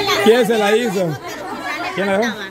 ¿Quién se la hizo? ¿Quién la dejó?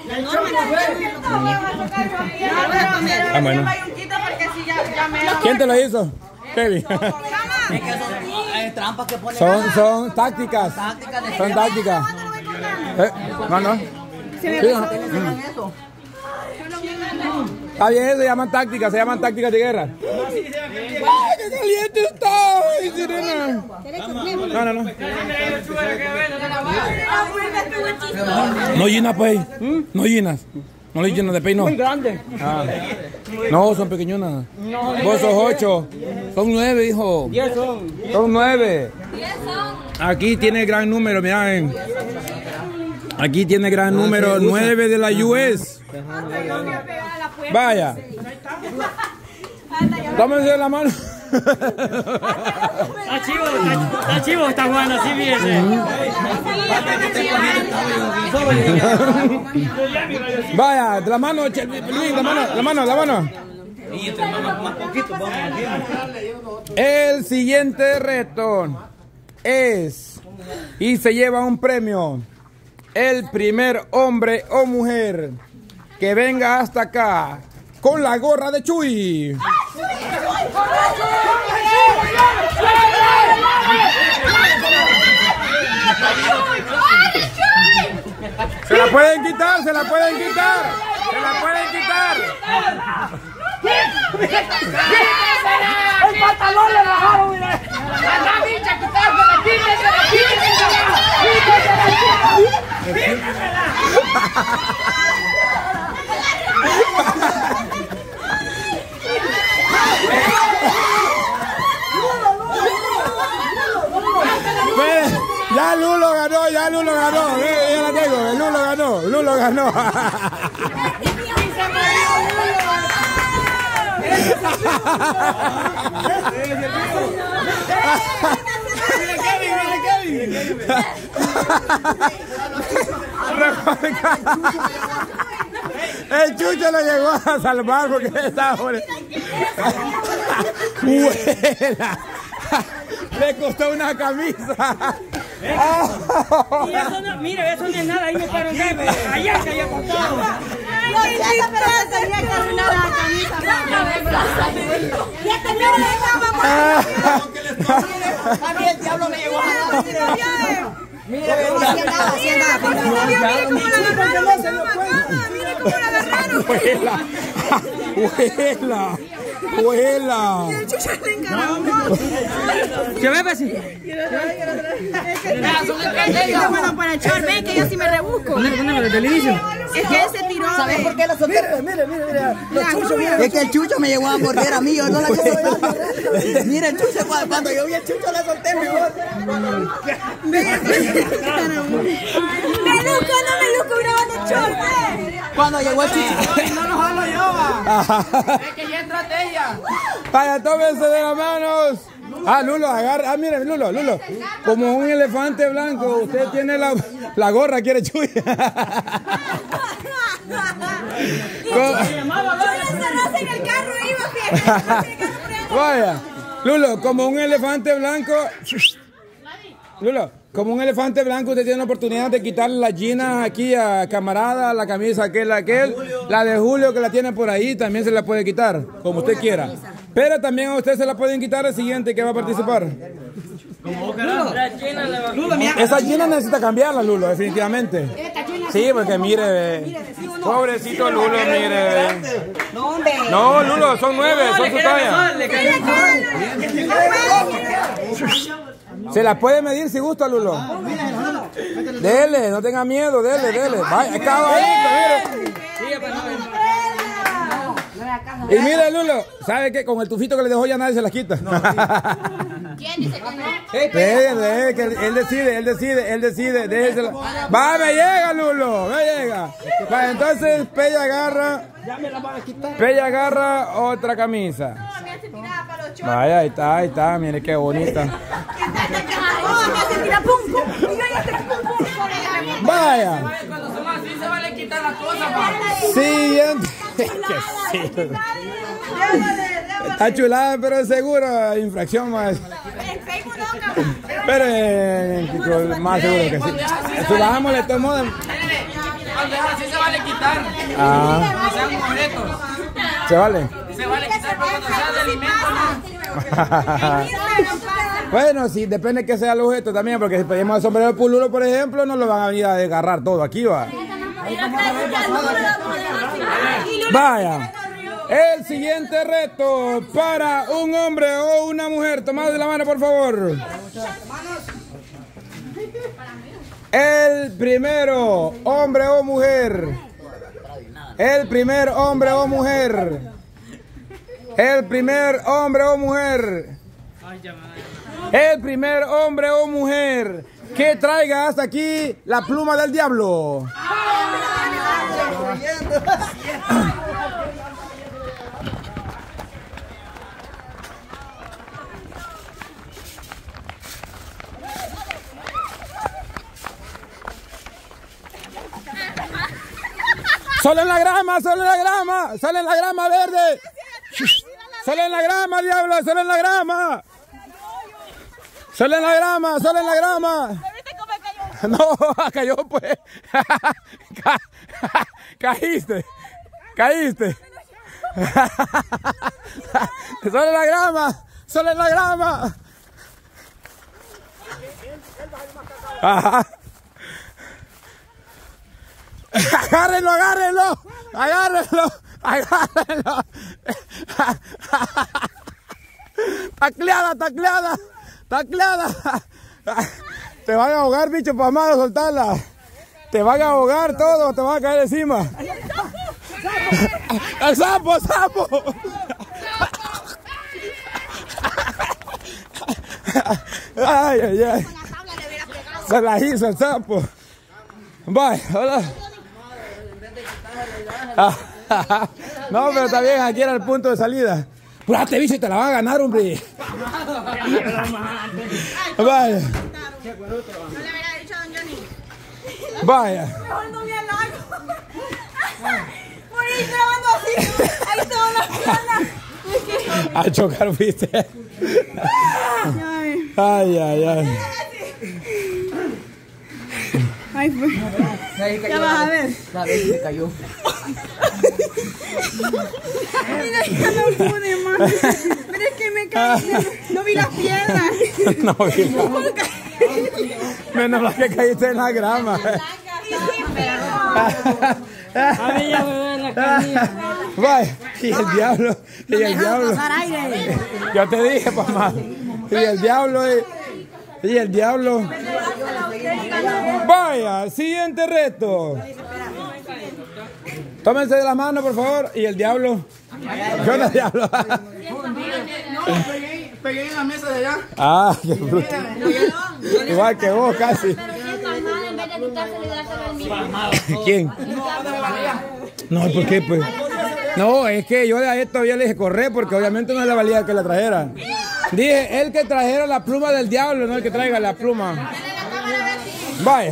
Ah, bueno. ¿Quién te lo hizo? Kevin. Trampas que ponen. Son tácticas. Son tácticas. No. Está bien, se llaman tácticas de guerra. ¡Ay, qué caliente está! Sirena. No. No llenas, pues. No llenas. No le llenas de pey, no. Muy grande. No, son pequeñonas. Vos sos 8. Son 9, hijo. 10 son. Son 9. Aquí tiene gran número, miren. Aquí tiene gran número. 9 de la US. Vaya. Tómense la mano. Está chivo, está bueno, así fíjese. Vaya, de la mano, Luis, la mano. El siguiente reto es, y se lleva un premio, el primer hombre o mujer que venga hasta acá con la gorra de Chuy. Se la pueden quitar. El pantalón le bajaron, mira. La bicha, quitársela, Ya Lulo ganó. Ya la tengo. Lulo ganó. El Chucho lo llegó a salvar porque estaba por... Le costó una camisa. Y eso no, mire, eso no es nada, ahí me paro allá se había cortado. El diablo me llegó a mire cómo la agarraron. ¡Huela! El Chucho le encaramó. ¿Qué ve, pues? Bueno, para echar, ven que yo sí me rebusco. Ponelo desde el inicio. Es que él se tiró. ¿Sabes por qué la solté? Mira. Es que el Chucho me llegó a morder a mí, yo no la quiero ver. Mira el Chucho, cuando yo vi el Chucho la solté mejor. Meluco grabando short. Cuando llegó el Chucho. No lo jalo yo. Es que ya entraste ella. Vaya, tómense de las manos. Lulo, agarra. Miren, Lulo. Como un elefante blanco, usted tiene la gorra, quiere Chuy. Yo le encerrase en el carro y iba Vaya, Lulo, como un elefante blanco. Como un elefante blanco, usted tiene la oportunidad de quitarle las jeans aquí a camarada, la camisa aquel, la de Julio que la tiene por ahí, también se la puede quitar, como usted quiera. Pero también a usted se la pueden quitar el siguiente que va a participar. Esa jeans necesita cambiarla, Lulo, definitivamente. Sí, porque mire, pobrecito Lulo, mire. No, Lulo, son 9, son su talla. Se la puede medir si gusta, Lulo. Dele, no tenga miedo, dele. Vaya, caballito, mire. Y mire, Lulo, ¿sabe qué? Con el tufito que le dejó ya nadie se las quita. ¿Quién dice que no? Él decide, déjesela. Va, me llega, Lulo, me llega. Va, entonces, Pella agarra otra camisa. Vaya, ahí está, mire qué bonita. Vaya. Cuando son así se vale quitar las cosas, pa. Siguiente. Está chulada, pero es seguro infracción más. Pero más seguro que sí. Si bajamos de todo modo. Así se vale quitar. Ah. Sean objetos. ¿Se vale? Se vale quitar cuando sea de alimento, ¿no? Bueno, sí, depende que sea el objeto también, porque si pedimos el sombrero de pululo, por ejemplo, no lo van a venir a desgarrar todo aquí, va. Vaya. El siguiente reto para un hombre o una mujer. Tomad de la mano, por favor. El primero, hombre o mujer. El primer hombre o mujer. El primer hombre o mujer. El primer hombre o mujer que traiga hasta aquí la pluma del diablo. Solo en la grama, solo en la grama, solo en la grama verde. Solo en la grama, diablo, solo en la grama. Solo en la grama, solo en la grama. No, cayó pues. Caíste, caíste. Solo en la grama, solo en la grama. Ajá. Agárrenlo, agárrenlo, agárrenlo, agárrenlo. Tacleada, tacleada, tacleada. Te van a ahogar, bicho pamado, soltarla. Te van a ahogar todo, te van a caer encima. ¡El sapo, sapo! Ay, ay, ay. Se la hizo el sapo. Bye, hola. No, pero está bien, aquí era el punto de salida. Purate, bicho, y te la van a ganar, hombre. Vaya. Vaya. Mejor no me halago. Morí grabando así. Ahí todas las ganas. A chocar, viste. Ay, ay, ay. Ay, pues. Ya vas a ver. La vez se cayó. Mira, ya no pude más. Pero es que me caí. No vi las piedras. No vi. Menos mal que caíste en la grama. A mí ya me duele la camilla. Vaya, y el diablo, y el diablo. Yo te dije, papá. Y el diablo, y el diablo. Vaya, siguiente reto. Tómense de la mano, por favor. Y el diablo. ¿Qué onda, diablo? Pegué en la mesa de allá. Ah, qué bruto. Igual que vos, casi. ¿Quién? No, ¿por qué, pues? No, es que yo a él todavía le dije correr, porque obviamente no le valía que la trajera. Dije, él que trajera la pluma del diablo, no el que traiga la pluma. Vaya.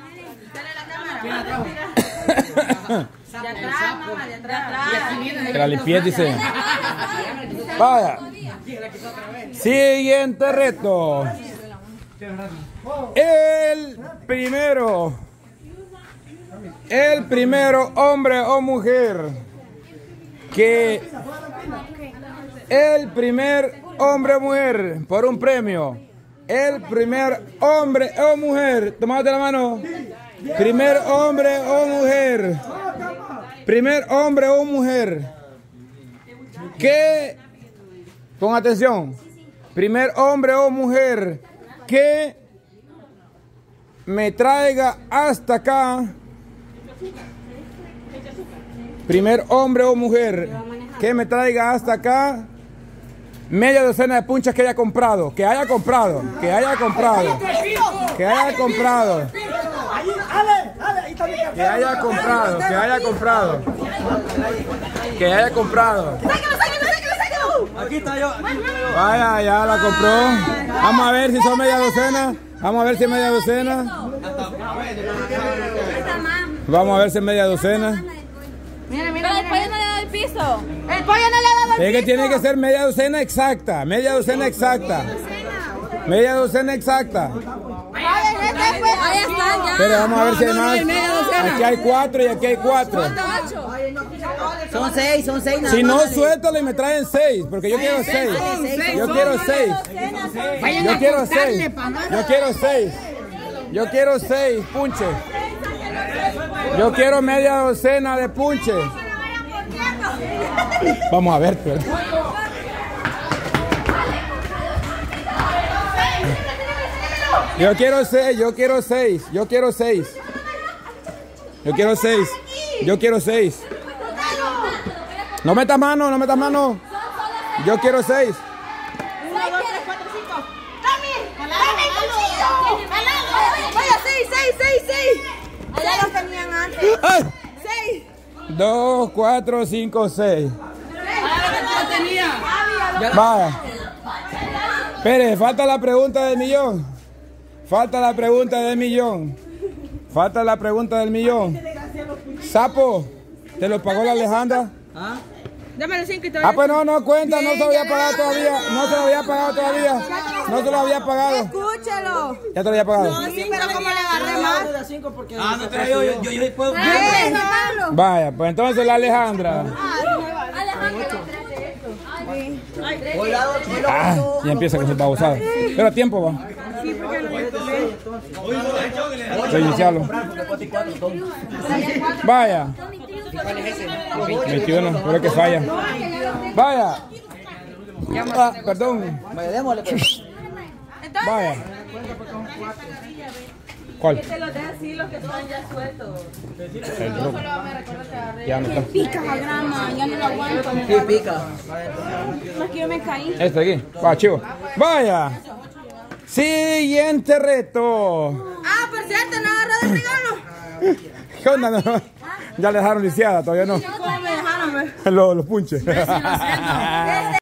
De atrás, mamá, de atrás. Que la limpié, dice. Vaya. Siguiente reto. El primero hombre o mujer que el primer hombre o mujer por un premio. El primer hombre o mujer, tomate la mano. Primer hombre o mujer. Primer hombre o mujer que, pon atención, primer hombre o mujer que me traiga hasta acá. Primer hombre o mujer que me traiga hasta acá media docena de punchas que haya comprado, que haya comprado, que haya comprado, que haya comprado, que haya comprado, que haya comprado, que haya comprado. Aquí está yo. Vaya, ya la compró. Vamos a ver si son media docena. Vamos a ver si es media docena. Vamos a ver si es media docena. Mira, mira. Pero el pollo no le da el piso. El pollo no le ha dado el piso. Es que tiene que ser media docena exacta. Media docena exacta. Media docena exacta. Ahí están ya. Pero vamos a ver si hay más. Aquí hay 4 y aquí hay 4. Son 6 nada Si no, más. suéltalo y me traen 6, porque yo quiero 6. Yo quiero 6. Yo quiero 6. Yo quiero 6. Yo quiero 6 punches. Yo quiero media docena de punches. Vamos a ver, pero. Yo quiero 6, yo quiero 6, yo quiero 6. Yo quiero 6. Yo quiero 6. No metas mano, no metas mano. Yo quiero 6. 1, 2, 3, 4, 5. ¡Dame el cuchillo! Vaya, 6. Ya los tenían antes. 6. 2, 4, 5, 6. Vaya. Espere, falta la pregunta del millón. Falta la pregunta del millón. Falta la pregunta del millón. Sapo, ¿te lo pagó la Alejandra? Dame los 5 y te Pues no cuenta, no se lo había pagado todavía. No se lo había pagado todavía. No se lo había pagado. Escúchalo. Ya te lo había pagado. Sí, pero como le agarré más. No traigo yo puedo. Vaya, pues entonces la Alejandra. Ya empieza con su babosada. Pero a tiempo va. Reiniciarlo. Vaya. 21, creo que falla. Vaya. Perdón. Vaya, démosle pues. Vaya. ¿Cuál? Que los deja así, los que están ya sueltos. Ya no está. Pica la grama, ya no lo aguanto. Sí, pica. Más que yo me caí. Este aquí. Va, chivo. Vaya. Siguiente reto. Por cierto, no agarró de regalo. ¿Qué onda? No? Ya le dejaron lisiada, todavía no. ¿Cómo me dejaron? Los punches.